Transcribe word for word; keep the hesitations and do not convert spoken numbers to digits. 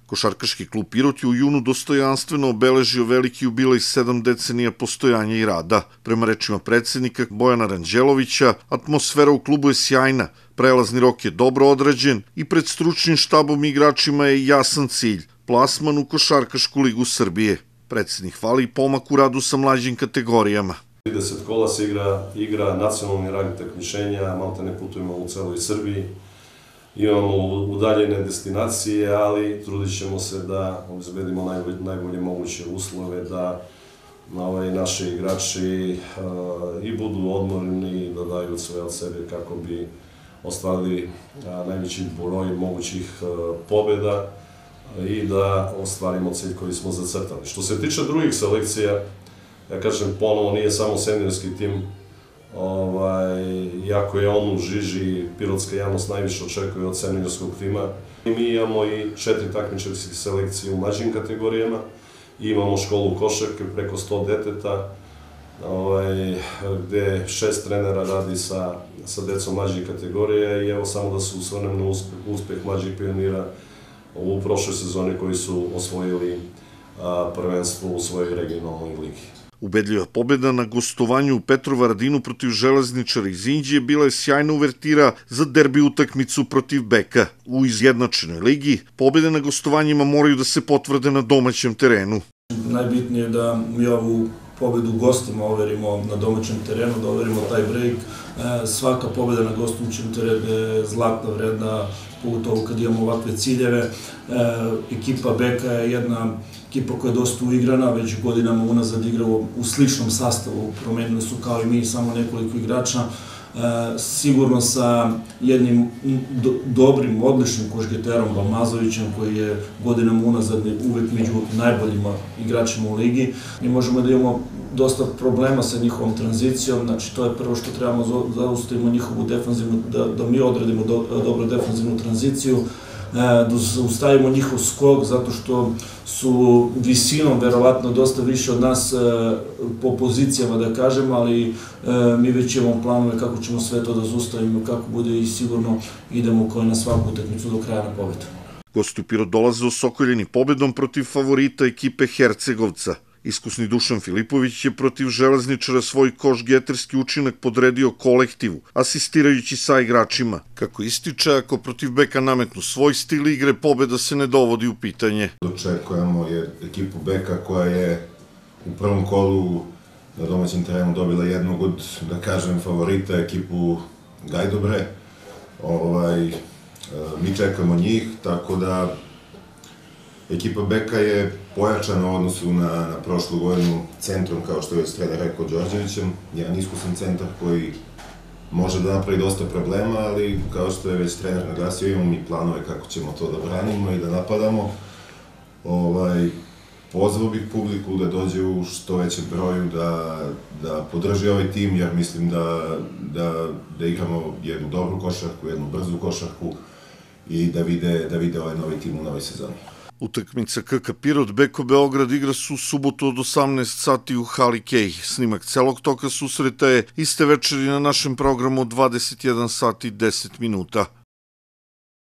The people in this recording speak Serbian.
Košarkaški klub Pirot je u junu dostojanstveno obeležio veliki jubilej sedam decenija postojanja i rada. Prema rečima predsednika Bojana Ranđelovića, atmosfera u klubu je sjajna, prelazni rok je dobro odrađen i pred stručnim štabom i igračima je jasan cilj – plasman u Košarkašku ligu Srbije. Predsednik hvali i pomak u radu sa mlađim kategorijama. trideset kola se igra, igra nacionalni rang takmičenja, maltene putujemo u celoj Srbiji. Imamo udaljene destinacije, ali trudit ćemo se da obezbedimo najbolje, najbolje moguće uslove, da ovaj, naši igrači uh, i budu odmorni, da daju sve od sebe kako bi ostvarili uh, najveći broj mogućih uh, pobjeda i da ostvarimo cilj koji smo zacrtali. Što se tiče drugih selekcija, ja kažem ponovo, nije samo seniorski tim, Ovaj, iako je on u žiži, pirotska javnost najviše očekuje od seniorskog tima. Mi imamo i četiri takmičarske selekcije u mlađim kategorijama, imamo školu košarke preko sto deteta, ovaj, gde šest trenera radi sa, sa decom mlađih kategorija i evo samo da se usvrnem na uspeh, uspeh mlađih pionira u prošloj sezoni koji su osvojili a, prvenstvo u svojoj regionalnoj ligi. Ubedljiva pobjeda na gostovanju u Petrovaradinu protiv Železničara iz Inđije bila je sjajna uvertira za derbi utakmicu protiv Beka. U izjednačenoj ligi pobjede na gostovanjima moraju da se potvrde na domaćem terenu. Najbitnije je da mi ovu pobjedu gostima overimo na domaćem terenu, da overimo taj break. Svaka pobjeda na gostujućem terenu je zlatna vredna, pogotovo kad imamo ovakve ciljeve. Ekipa Beka je jedna ekipa koja je dosta uigrana, već godinama unazad igra u sličnom sastavu, promenili su kao i mi samo nekoliko igrača. Sigurno sa jednim dobrim, odličnim košgeterom Balmazovićem, koji je godinama unazad uvek među najboljima igračima u ligi. Mi možemo da imamo dosta problema sa njihovom tranzicijom, znači to je prvo što trebamo da zaustavimo njihovu defanzivnu, da mi odradimo dobro defanzivnu tranziciju, da zaustavimo njihov skok, zato što su visinom verovatno dosta više od nas po pozicijama, da kažem, ali mi već imamo planove kako ćemo sve to da zaustavimo, kako bude i sigurno idemo koji na svaku utakmicu do kraja na pobedu. Gosti u Pirot dolaze osokoljeni pobedom protiv favorita ekipe Hercegovca. Iskusni Dušan Filipović je protiv Železničara svoj koš-geterski učinak podredio kolektivu, asistirajući sa igračima. Kako ističe, ako protiv Beka nametnu svoj stil igre, pobeda se ne dovodi u pitanje. Očekujemo je ekipu Beka koja je u prvom kolu na domaćem terenu dobila jednog od, da kažem, favorita, ekipu Gajdobre. Ovaj, mi čekamo njih, tako da ekipa Beka je pojačana u odnosu na, na prošlu godinu centrom, kao što je trener rekao, Đorđevićem. Jedan iskusan centar koji može da napravi dosta problema, ali kao što je već trener naglasio, imamo mi planove kako ćemo to da branimo i da napadamo. Ovaj, pozvao bih publiku da dođe u što većem broju, da, da podrži ovaj tim, jer mislim da, da, da igramo jednu dobru košarku, jednu brzu košarku i da vide, da vide ovaj novi tim u novoj sezoni. Utakmica K K Pirot Beko Beograd igra se u subotu od osamnaest sati u hali Kej. Snimak celog toka susreta je iste večeri na našem programu od dvadeset jedan sati i deset minuta.